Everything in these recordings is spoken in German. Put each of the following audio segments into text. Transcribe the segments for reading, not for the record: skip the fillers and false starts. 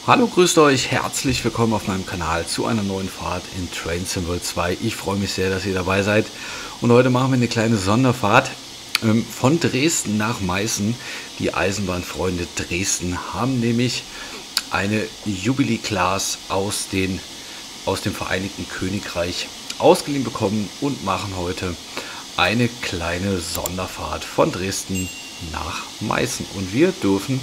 Hallo, grüßt euch, herzlich willkommen auf meinem Kanal zu einer neuen Fahrt in Train Sim World 2. Ich freue mich sehr, dass ihr dabei seid und heute machen wir eine kleine Sonderfahrt von Dresden nach Meißen. Die Eisenbahnfreunde Dresden haben nämlich eine Jubilee Class aus dem Vereinigten Königreich ausgeliehen bekommen und machen heute eine kleine Sonderfahrt von Dresden nach Meißen. Und wir dürfen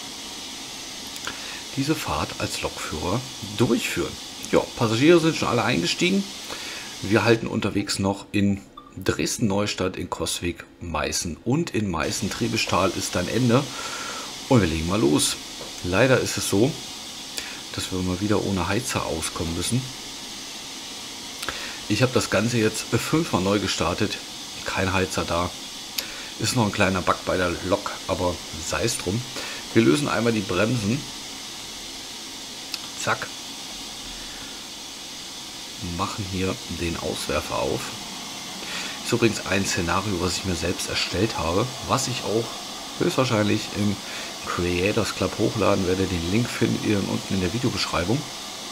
diese Fahrt als Lokführer durchführen. Ja, Passagiere sind schon alle eingestiegen. Wir halten unterwegs noch in Dresden-Neustadt, in Coswig, Meißen und in Meißen-Triebestahl ist dann Ende. Und wir legen mal los. Leider ist es so, dass wir mal wieder ohne Heizer auskommen müssen. Ich habe das Ganze jetzt 5-mal neu gestartet. Kein Heizer da. Ist noch ein kleiner Bug bei der Lok, aber sei es drum. Wir lösen einmal die Bremsen. Zack. Machen hier den Auswerfer auf. Ist übrigens ein Szenario, was ich mir selbst erstellt habe, was ich auch höchstwahrscheinlich im Creators Club hochladen werde. Den Link findet ihr unten in der Videobeschreibung.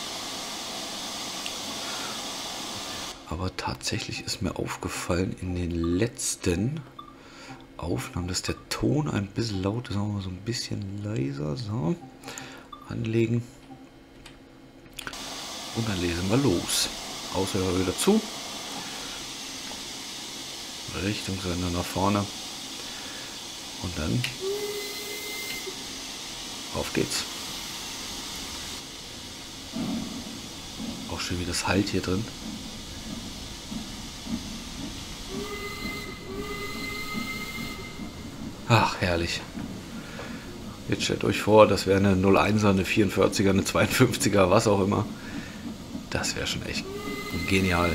Aber tatsächlich ist mir aufgefallen in den letzten Aufnahmen, dass der Ton ein bisschen laut ist. Sagen wir mal so ein bisschen leiser. So. Anlegen. Und dann lesen wir los. Auswerfer wieder zu. Richtungssender nach vorne. Und dann auf geht's. Auch schön wie das halt hier drin. Ach, herrlich. Jetzt stellt euch vor, das wäre eine 01er, eine 44er, eine 52er, was auch immer. Das wäre schon echt genial.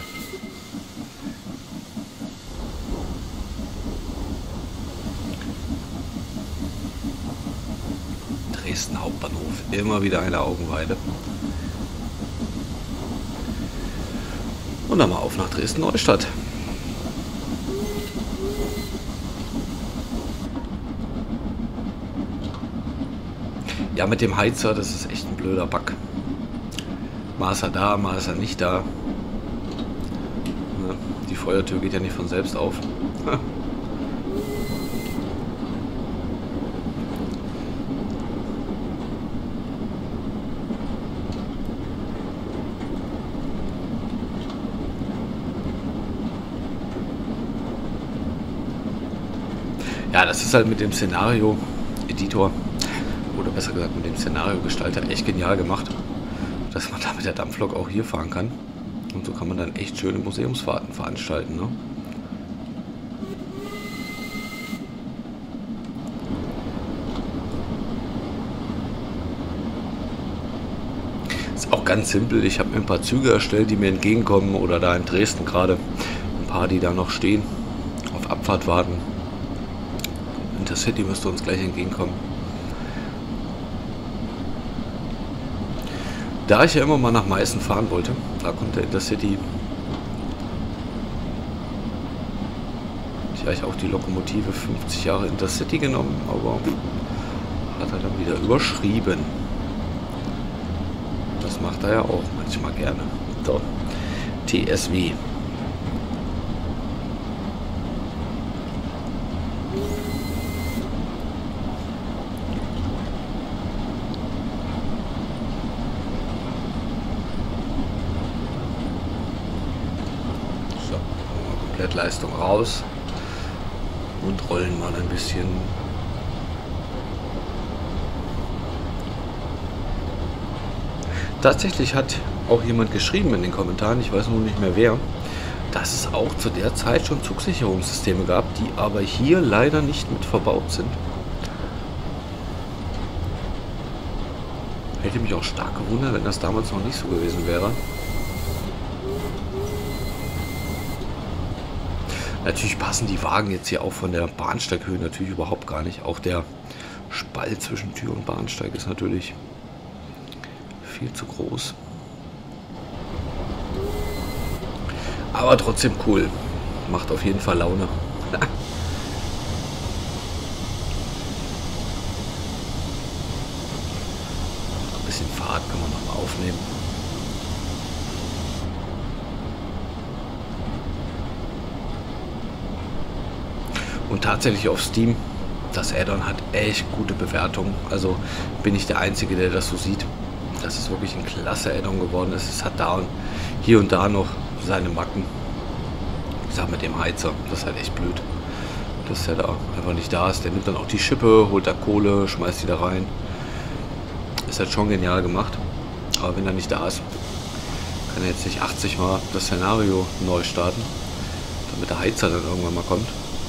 Dresden Hauptbahnhof, immer wieder eine Augenweide. Und dann mal auf nach Dresden Neustadt. Ja, mit dem Heizer, das ist echt ein blöder Bug. Mal ist er da, mal ist er nicht da. Die Feuertür geht ja nicht von selbst auf. Ja, das ist halt mit dem Szenario-Editor oder besser gesagt mit dem Szenario-Gestalter echt genial gemacht, dass man da mit der Dampflok auch hier fahren kann. Und so kann man dann echt schöne Museumsfahrten veranstalten. Ne? Ist auch ganz simpel. Ich habe mir ein paar Züge erstellt, die mir entgegenkommen oder da in Dresden gerade ein paar, die da noch stehen, auf Abfahrt warten. Intercity müsste uns gleich entgegenkommen. Da ich ja immer mal nach Meißen fahren wollte, da kommt der Intercity. Ich habe auch die Lokomotive 50 Jahre Intercity genommen, aber hat er dann wieder überschrieben. Das macht er ja auch manchmal gerne. So, TSW. Leistung raus und rollen mal ein bisschen. Tatsächlich hat auch jemand geschrieben in den Kommentaren, ich weiß nur nicht mehr wer, dass es auch zu der Zeit schon Zugsicherungssysteme gab, die aber hier leider nicht mit verbaut sind. Hätte mich auch stark gewundert, wenn das damals noch nicht so gewesen wäre. Natürlich passen die Wagen jetzt hier auch von der Bahnsteighöhe natürlich überhaupt gar nicht. Auch der Spalt zwischen Tür und Bahnsteig ist natürlich viel zu groß. Aber trotzdem cool. Macht auf jeden Fall Laune. bisschen Fahrt können wir nochmal aufnehmen. Und tatsächlich auf Steam, das Add-on hat echt gute Bewertungen. Also bin ich der Einzige, der das so sieht. Dass es wirklich ein klasse Add-on geworden ist. Es hat da und hier und da noch seine Macken. Ich sag mit dem Heizer, das ist halt echt blöd. Dass der da einfach nicht da ist. Der nimmt dann auch die Schippe, holt da Kohle, schmeißt die da rein. Ist halt schon genial gemacht. Aber wenn er nicht da ist, kann er jetzt nicht 80 Mal das Szenario neu starten, damit der Heizer dann irgendwann mal kommt.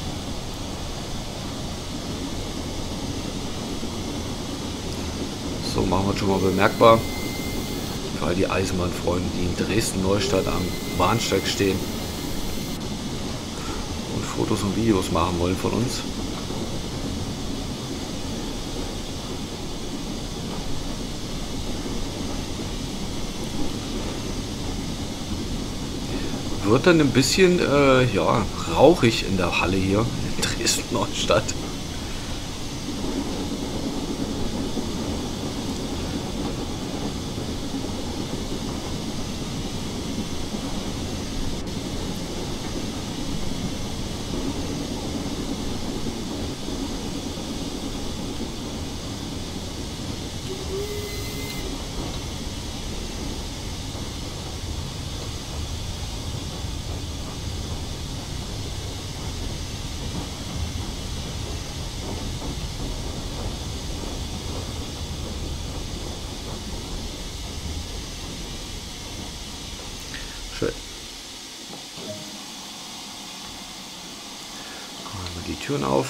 So, machen wir schon mal bemerkbar. Für all die Eisenbahnfreunde, die in Dresden-Neustadt am Bahnsteig stehen und Fotos und Videos machen wollen von uns. Wird dann ein bisschen ja, rauchig in der Halle hier in Dresden-Neustadt. Schön. Machen wir die Türen auf.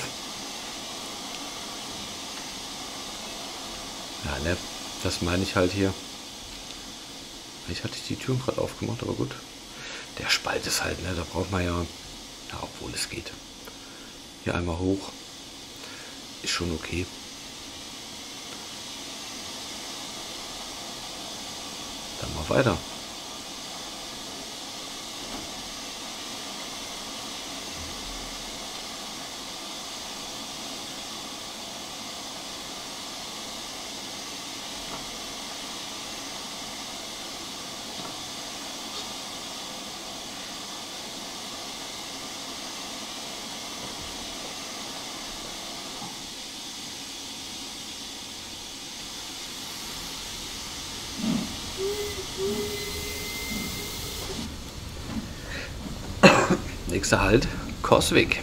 Ja, ne, das meine ich halt hier. Ich hatte die Türen gerade aufgemacht, aber gut. Der Spalt ist halt, ne, da braucht man ja, obwohl es geht. Hier einmal hoch. Ist schon okay. Dann mal weiter. Nächster Halt, Coswig.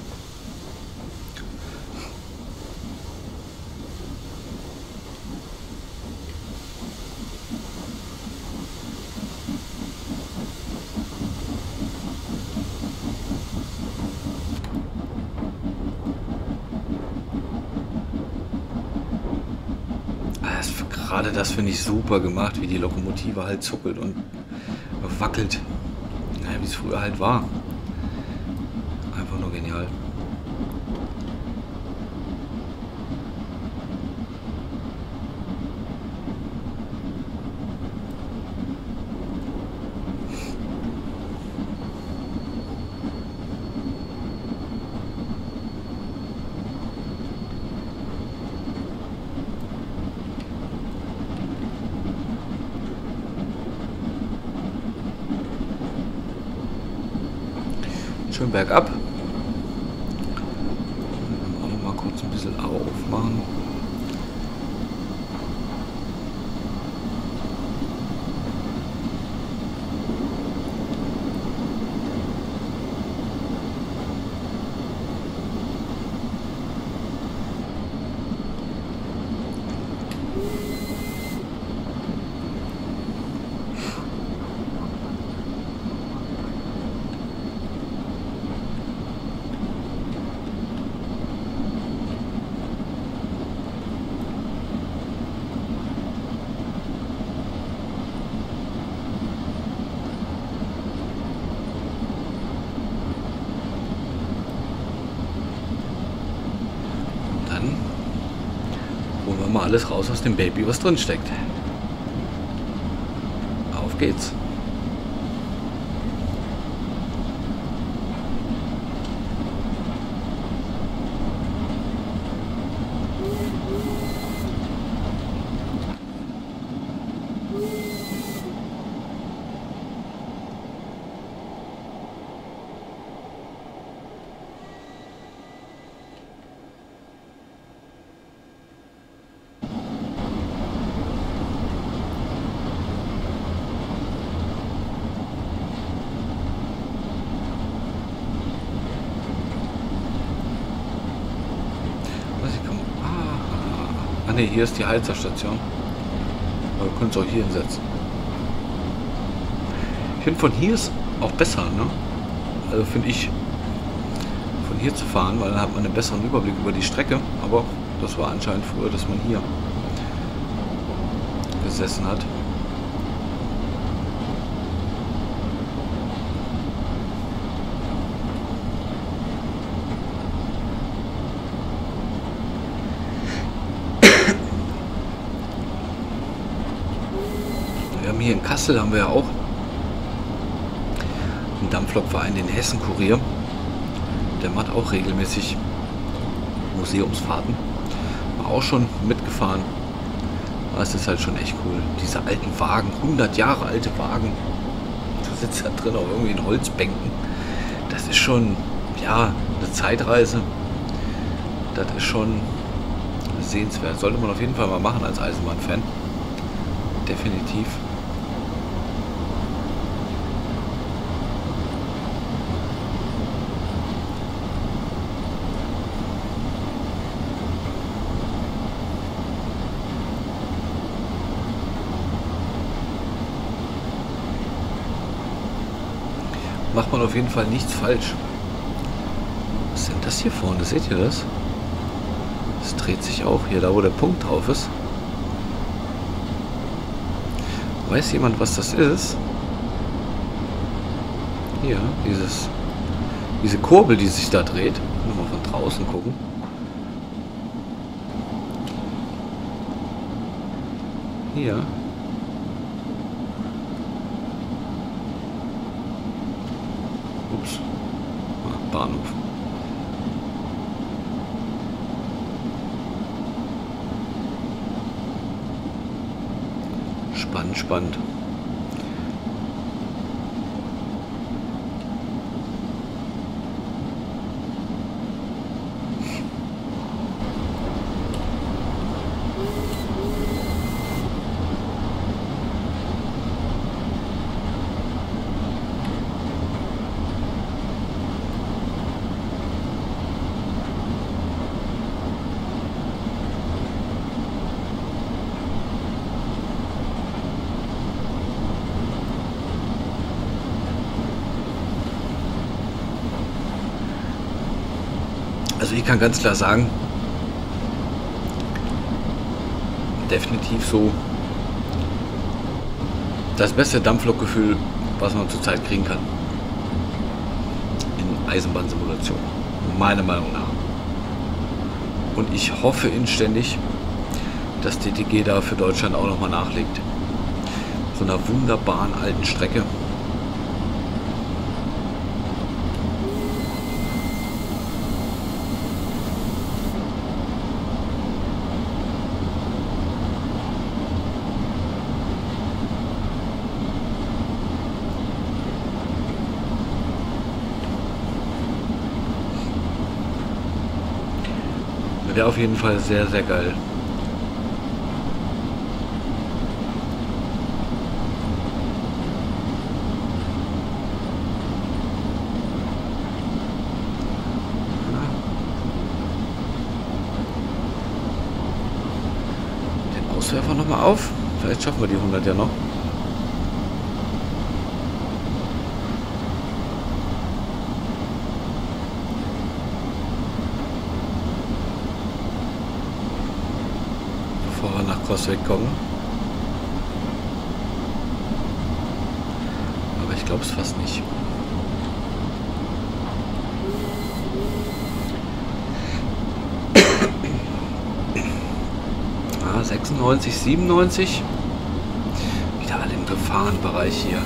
Gerade das finde ich super gemacht, wie die Lokomotive halt zuckelt und wackelt. Naja, wie es früher halt war. Einfach nur genial. Schön bergab. Auch noch mal kurz ein bisschen aufmachen. Holen wir mal alles raus aus dem Baby, was drin steckt. Auf geht's. ne, hier ist die Heizerstation. Aber ihr könnt es auch hier hinsetzen. Ich finde, von hier ist auch besser, ne? Also finde ich, von hier zu fahren, weil dann hat man einen besseren Überblick über die Strecke. Aber das war anscheinend früher, dass man hier gesessen hat. Wir haben hier in Kassel, haben wir ja auch einen Dampflokverein, den Hessen-Kurier. Der macht auch regelmäßig Museumsfahrten. War auch schon mitgefahren. Aber es ist halt schon echt cool. Diese alten Wagen, 100 Jahre alte Wagen. Du sitzt da drin auf irgendwie in Holzbänken. Das ist schon, ja, eine Zeitreise. Das ist schon sehenswert. Sollte man auf jeden Fall mal machen als Eisenbahnfan. Definitiv. Macht man auf jeden Fall nichts falsch. Was ist denn das hier vorne? Seht ihr das? Das dreht sich auch hier, da wo der Punkt drauf ist. Weiß jemand, was das ist? Hier, diese Kurbel, die sich da dreht. Nochmal von draußen gucken. Hier. Ups. Bahnhof. Spannend, spannend. Also ich kann ganz klar sagen, definitiv so das beste Dampflokgefühl, was man zurzeit kriegen kann in Eisenbahnsimulation, meiner Meinung nach. Und ich hoffe inständig, dass DTG da für Deutschland auch nochmal nachlegt. So einer wunderbaren alten Strecke. Wäre auf jeden Fall sehr, sehr geil. Den Auswerfer nochmal auf. Vielleicht schaffen wir die 100 ja noch. Nach Crossweg kommen. Aber ich glaube es fast nicht. Ah, 96, 97. Wieder alle im Gefahrenbereich hier.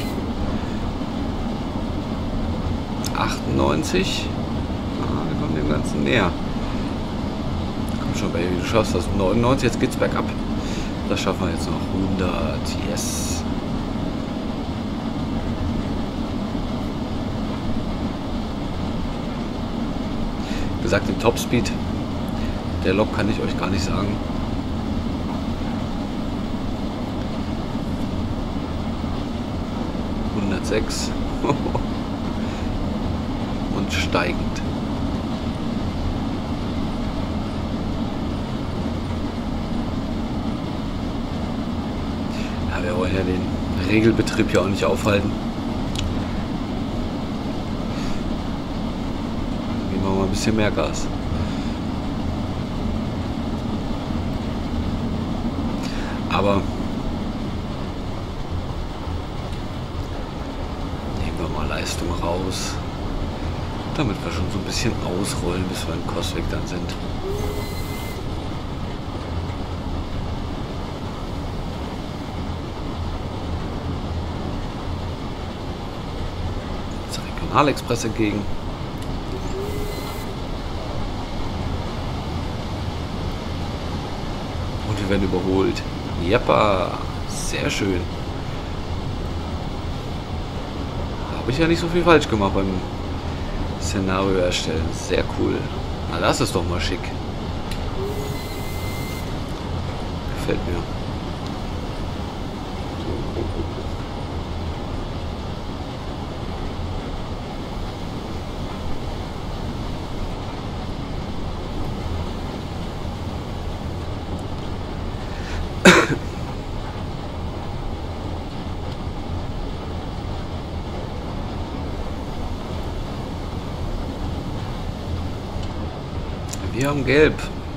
98. Ah, wir kommen dem Ganzen näher. Komm schon, Baby, du schaffst das. 99, jetzt geht's bergab. Das schaffen wir jetzt noch. 100, yes. Wie gesagt, den Topspeed der Lok kann ich euch gar nicht sagen. ...106 und steigend. Ja, wir wollen ja den Regelbetrieb ja auch nicht aufhalten. Geben wir mal ein bisschen mehr Gas. Aber nehmen wir mal Leistung raus, damit wir schon so ein bisschen ausrollen, bis wir in Coswig dann sind. Jetzt Regionalexpress entgegen. Und wir werden überholt. Jeppa, sehr schön. Habe ich ja nicht so viel falsch gemacht beim Szenario erstellen. Sehr cool. Na, das ist doch mal schick. Gefällt mir. Wir haben Gelb.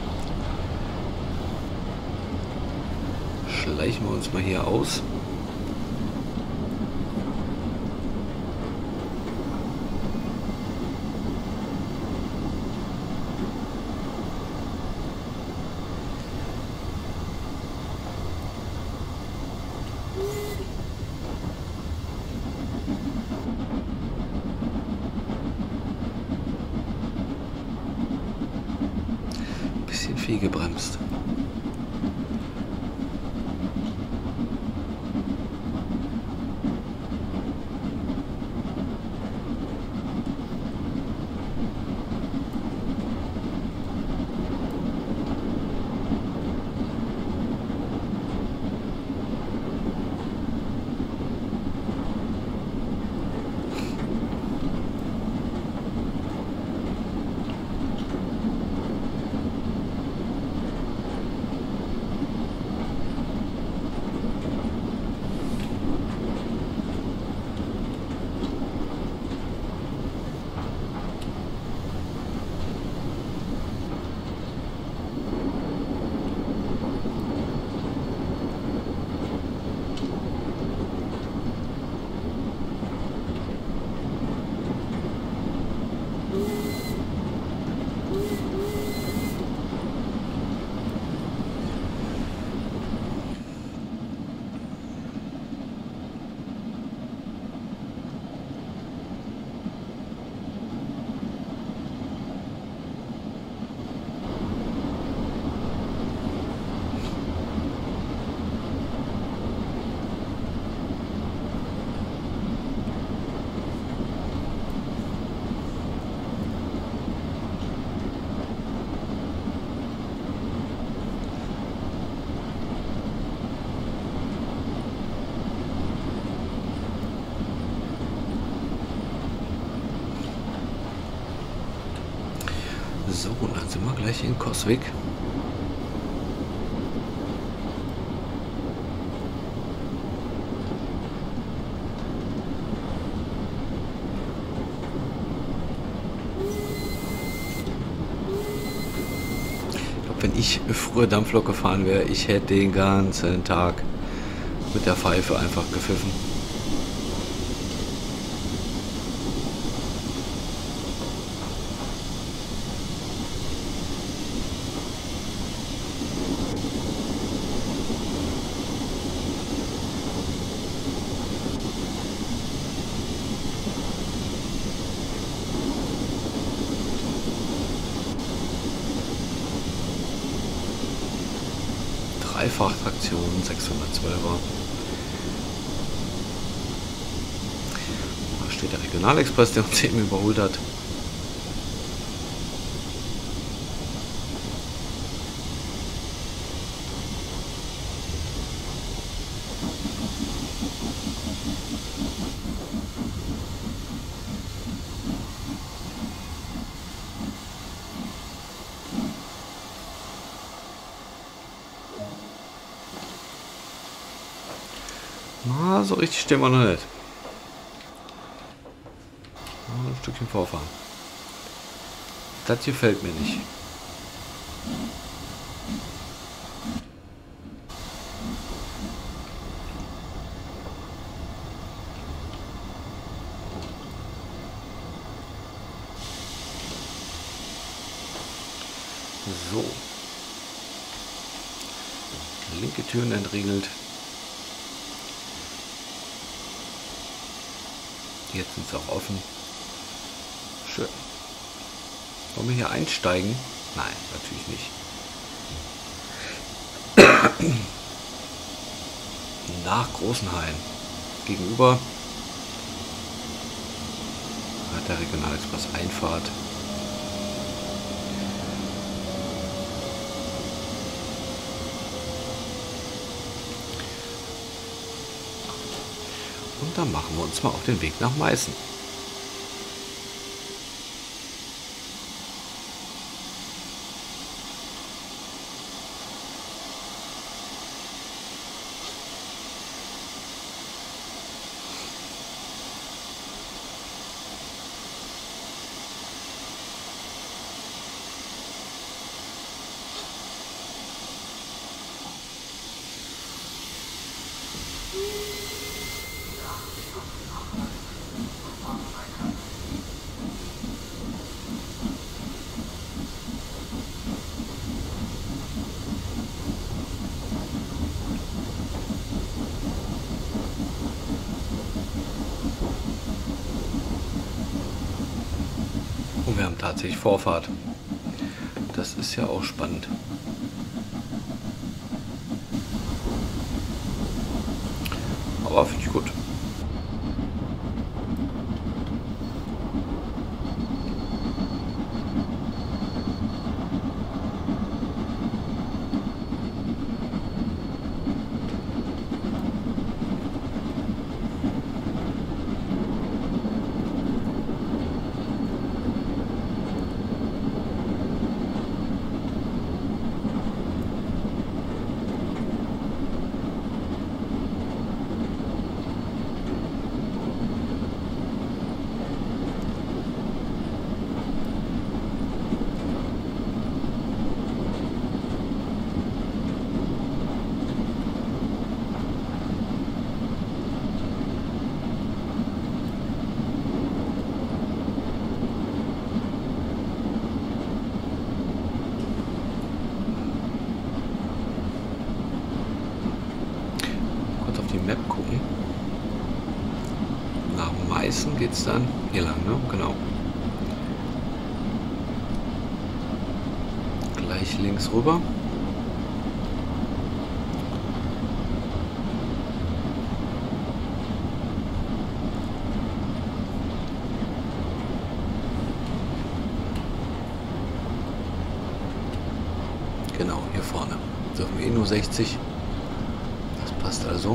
Schleichen wir uns mal hier aus. Viel gebremst. So, dann sind wir gleich in Coswig. Ich glaube, wenn ich früher Dampflok gefahren wäre, ich hätte den ganzen Tag mit der Pfeife einfach gepfiffen. Dreifach-Traktion, 612er. Da steht der Regionalexpress, der uns eben überholt hat. Na, so richtig stehen wir noch nicht. Ein Stückchen vorfahren. Das gefällt mir nicht. So. Linke Türen entriegelt. Jetzt sind sie auch offen. Schön. Wollen wir hier einsteigen? Nein, natürlich nicht. Nach Großenhain. Gegenüber hat der Regionalexpress Einfahrt. Und dann machen wir uns mal auf den Weg nach Meißen. Und wir haben tatsächlich Vorfahrt. Das ist ja auch spannend. Aber finde ich gut. Die Map gucken. Nach Meißen geht es dann hier lang, ne? Genau. Gleich links rüber. Genau, hier vorne. Dürfen wir eh nur 60. Das passt also.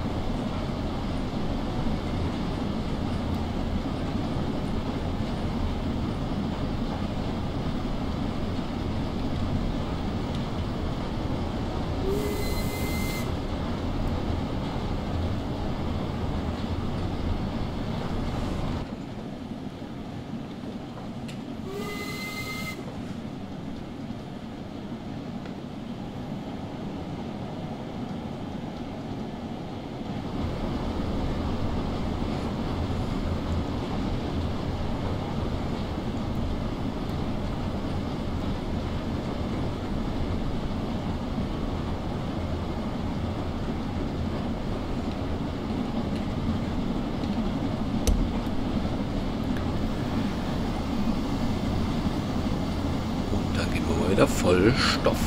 Wieder voll Stoff.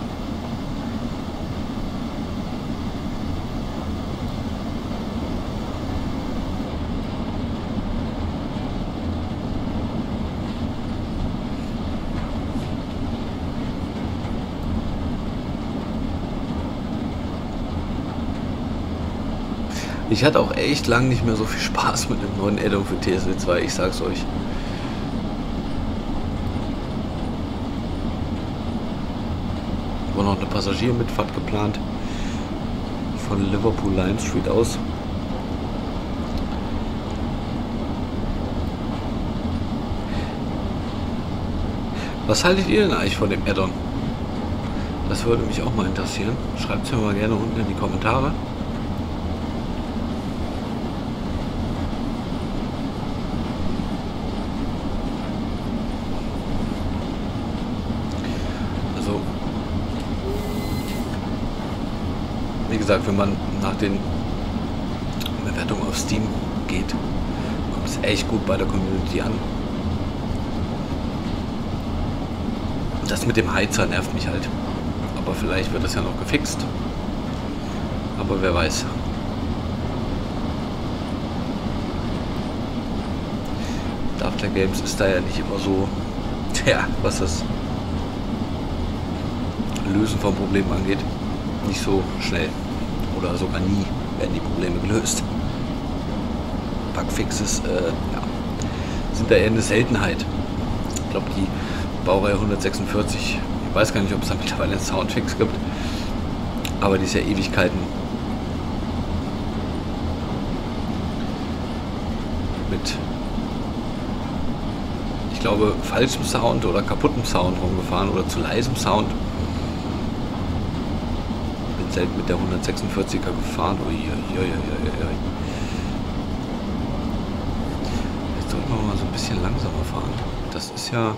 Ich hatte auch echt lang nicht mehr so viel Spaß mit dem neuen Addon für TSL 2, ich sag's euch. War noch eine Passagiermitfahrt geplant von Liverpool Lime Street aus. Was haltet ihr denn eigentlich von dem Add-on? Das würde mich auch mal interessieren. Schreibt es mir mal gerne unten in die Kommentare. Also, wie gesagt, wenn man nach den Bewertungen auf Steam geht, kommt es echt gut bei der Community an. Das mit dem Heizer nervt mich halt. Aber vielleicht wird das ja noch gefixt. Aber wer weiß. Daftler Games ist da ja nicht immer so, ja, was das Lösen von Problemen angeht, nicht so schnell. Oder sogar nie werden die Probleme gelöst. Bugfixes ja, sind da eher eine Seltenheit. Ich glaube, die Baureihe 146, ich weiß gar nicht, ob es da mittlerweile einen Soundfix gibt, aber die ist ja Ewigkeiten mit, ich glaube, falschem Sound oder kaputtem Sound rumgefahren oder zu leisem Sound. Bin selten mit der 146er gefahren. Jetzt sollten wir mal so ein bisschen langsamer fahren. Das ist ja...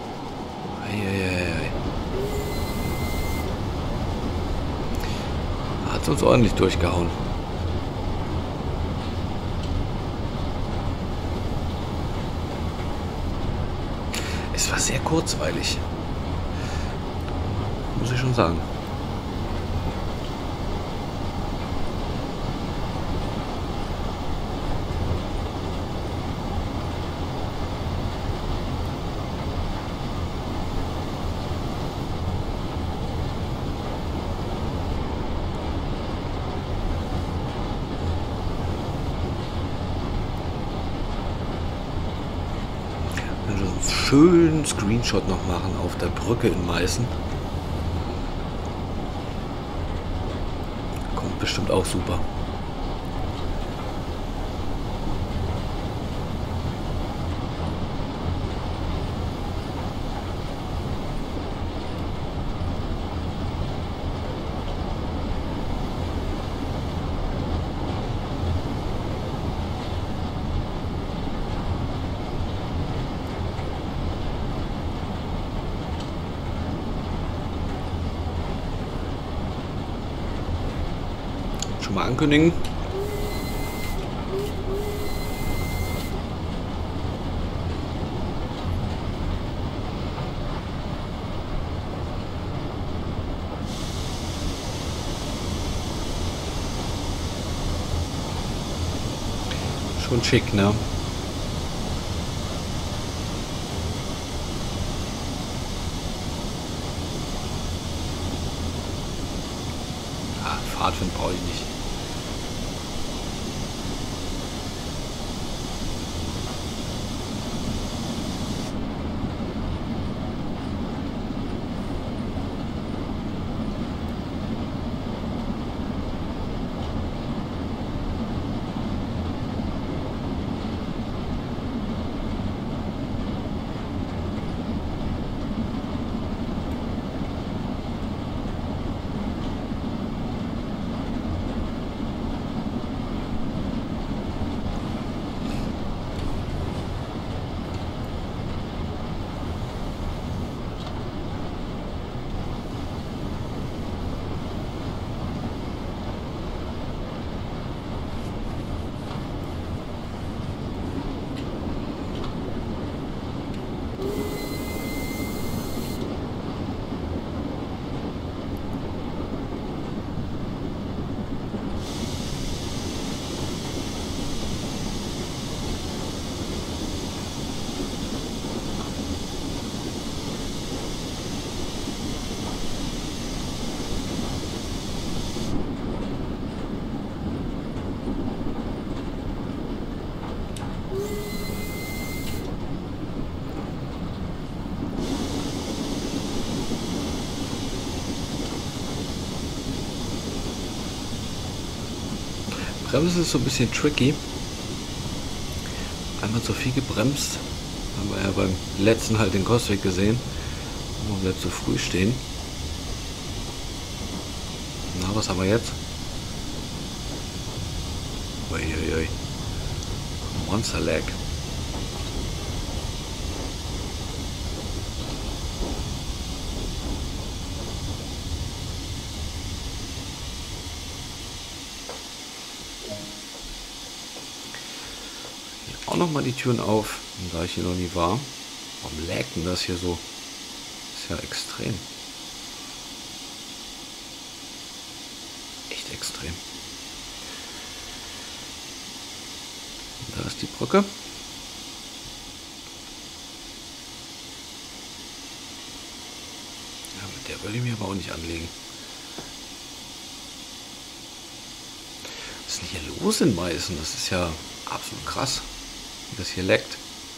Hat es uns ordentlich durchgehauen. Es war sehr kurzweilig. Muss ich schon sagen. Schönen Screenshot noch machen auf der Brücke in Meißen. Kommt bestimmt auch super. Schon mal ankündigen. Schon schick, ne? Ah, Fahrtwind brauche ich nicht. Bremsen ist so ein bisschen tricky. Einmal zu viel gebremst. Haben wir ja beim letzten halt den Kostweg gesehen. Und wir zu früh stehen. Na, was haben wir jetzt? Uiuiui. Monster Lag. Auch noch mal die Türen auf, da ich hier noch nie war. Warum laggt denn das hier so? Ist ja extrem. Echt extrem. Da ist die Brücke. Ja, mit der würde ich mich aber auch nicht anlegen. Was ist denn hier los in Meißen? Das ist ja absolut krass, wie das hier leckt.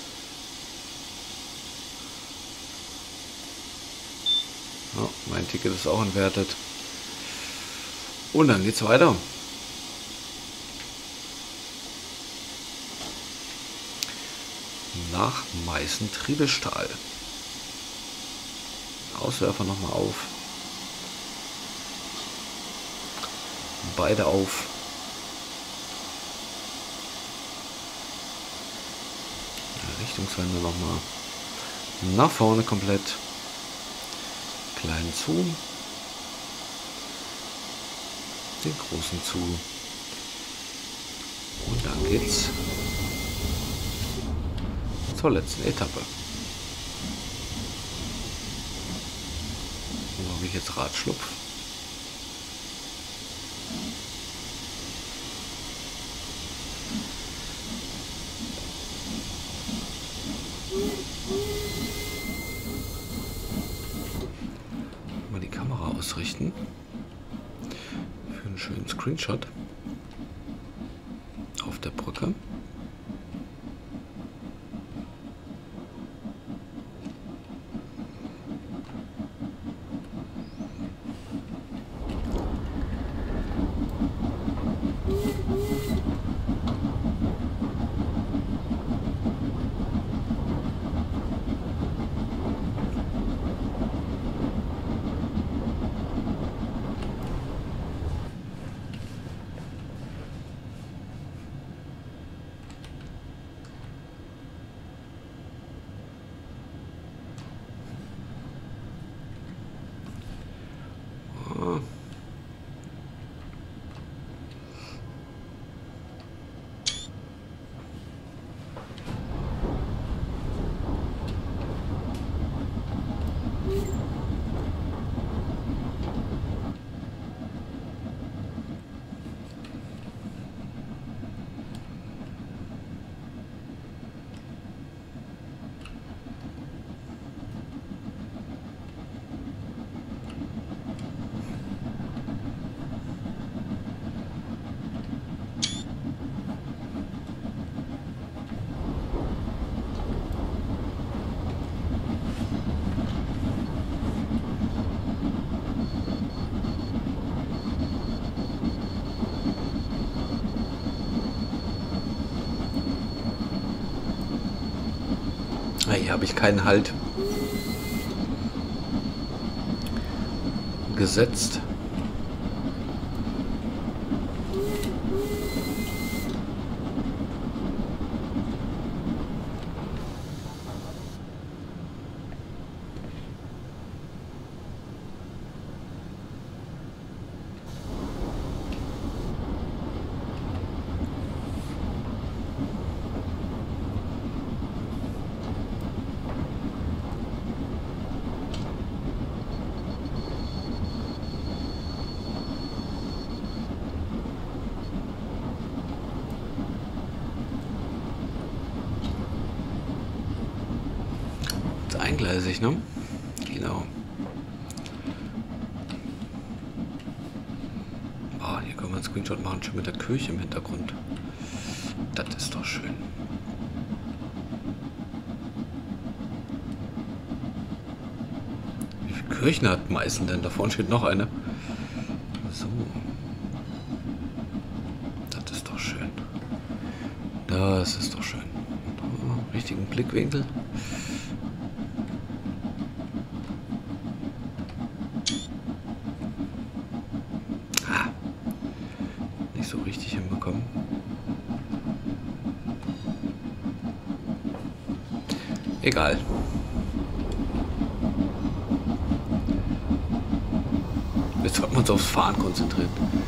Ja, mein Ticket ist auch entwertet. Und dann geht's weiter. Nach Meißen-Triebestahl. Auswerfer nochmal auf. Beide auf. Richtungswende nochmal nach vorne komplett. Kleinen zu. Den großen zu. Und dann geht's zur letzten Etappe. Wo habe ich jetzt Radschlupf? Mal die Kamera ausrichten für einen schönen Screenshot auf der Brücke. Hier habe ich keinen Halt gesetzt. Eingleisig, ne? Genau. Oh, hier können wir einen Screenshot machen, schon mit der Kirche im Hintergrund. Das ist doch schön. Wie viele Kirchen hat Meißen denn? Da vorne steht noch eine. So. Das ist Das ist doch schön. Richtigen Blickwinkel. Nicht so richtig hinbekommen. Egal. Jetzt sollten wir uns aufs Fahren konzentrieren.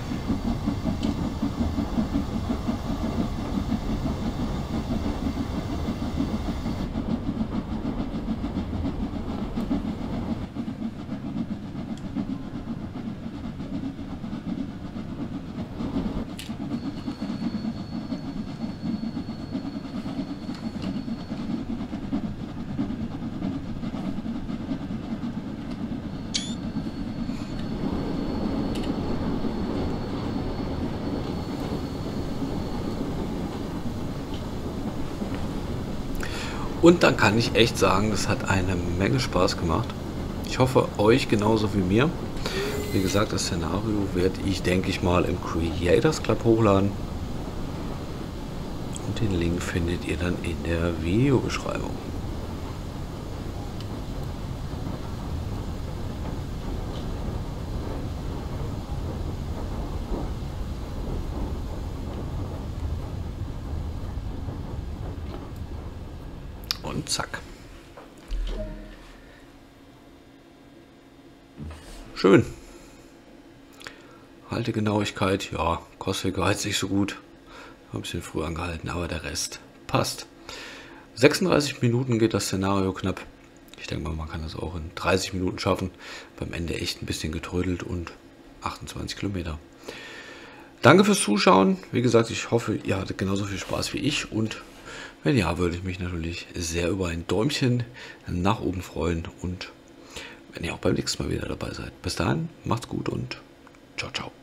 Und dann kann ich echt sagen, das hat eine Menge Spaß gemacht. Ich hoffe, euch genauso wie mir. Wie gesagt, das Szenario werde ich, denke ich mal, im Creators Club hochladen. Und den Link findet ihr dann in der Videobeschreibung. Und zack. Schön. Haltegenauigkeit, ja, Coswig war jetzt nicht so gut. Ein bisschen früh angehalten, aber der Rest passt. 36 Minuten geht das Szenario knapp. Ich denke mal, man kann das auch in 30 Minuten schaffen. Beim Ende echt ein bisschen getrödelt und 28 Kilometer. Danke fürs Zuschauen. Wie gesagt, ich hoffe, ihr hattet genauso viel Spaß wie ich. Und wenn ja, würde ich mich natürlich sehr über ein Däumchen nach oben freuen. Und wenn ihr auch beim nächsten Mal wieder dabei seid. Bis dahin, macht's gut und ciao, ciao.